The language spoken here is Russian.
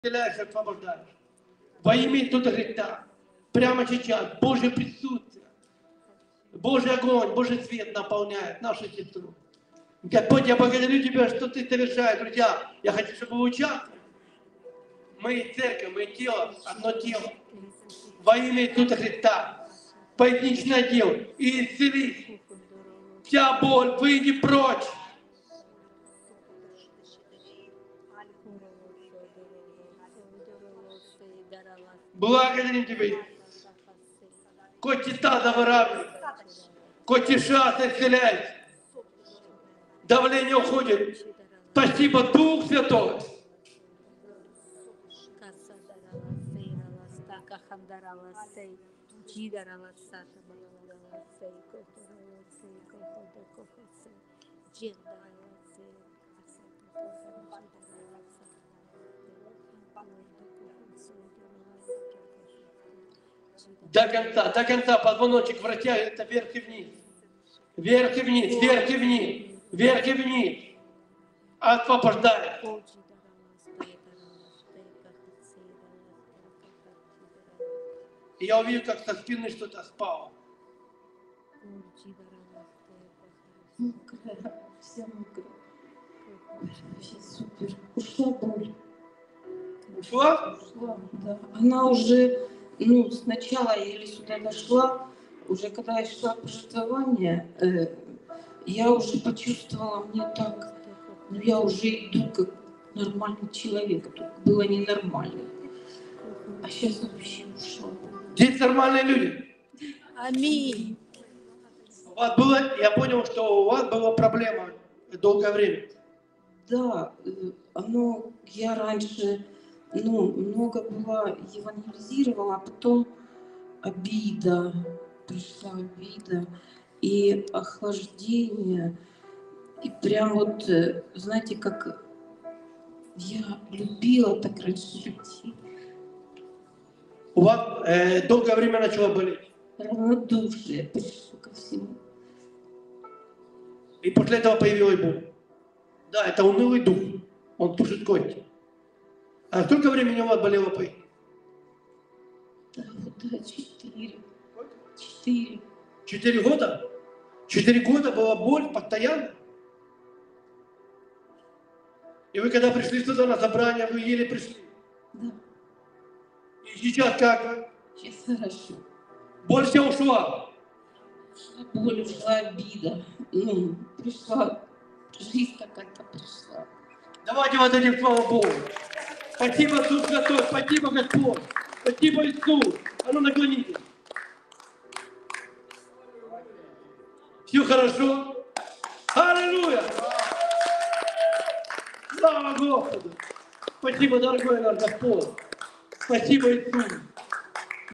исцеляешь, освобождаешь. Во имя Иисуса Христа. Прямо сейчас Божье присутствие, Божий огонь, Божий свет наполняет нашу сестру. Господь, я благодарю Тебя, что Ты совершаешь, друзья. Я хочу, чтобы вы участвовали. Мы церковь, мы тело, одно тело. Во имя Иисуса Христа. Поединичное дело. И исцелись. Вся боль, выйди прочь. Благодарим Тебя. Коть стадо выравнивает. Коть шата исцеляет. Давление уходит. Спасибо, Дух Святой. До конца позвоночник вращается вверх и вниз. Вверх и вниз, вверх и вниз, вверх и вниз. Освобождает. И я увижу, как со спины что-то спало. Вся мокрая. Вообще супер. Ушла боль. Ушла? Ушла, да. Она уже, сначала я еле сюда дошла, уже когда я шла пожертвование, я уже почувствовала, мне так, я уже иду как нормальный человек. Тут было ненормально. А сейчас вообще ушла. Здесь нормальные люди. Аминь. У вас было, я понял, что у вас была проблема долгое время. Да, я раньше, много была, евангелизировала, а потом обида, пришла обида и охлаждение. И прям вот, знаете, как я любила так раньше людей. У вас долгое время начало болеть. Равнодушие пришло ко всему. И после этого появилась боль. Да, это унылый дух. Он тушит кости. А сколько времени у вас болело пой? Да, 4. 4. 4 года? 4 года была боль постоянно? И вы когда пришли сюда на собрание, вы еле пришли? Да. И сейчас как вы? Сейчас хорошо. Боль вся ушла? Ушла боль, ушла обида. Пришла жизнь какая-то пришла. Давайте отдадим слава Богу. Спасибо, Дух Святой, спасибо, Господь. Спасибо, Иисус. А ну наклонитесь. Все хорошо? Аллилуйя! Слава Господу! Спасибо, дорогой наш Господь! Спасибо, Иисус!